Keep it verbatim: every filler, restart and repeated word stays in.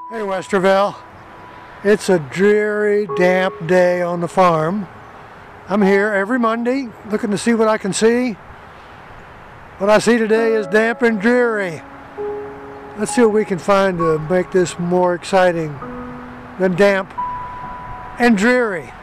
Hey Westerville, it's a dreary, damp day on the farm. I'm here every Monday looking to see what I can see. What I see today is damp and dreary. Let's see what we can find to make this more exciting than damp and dreary.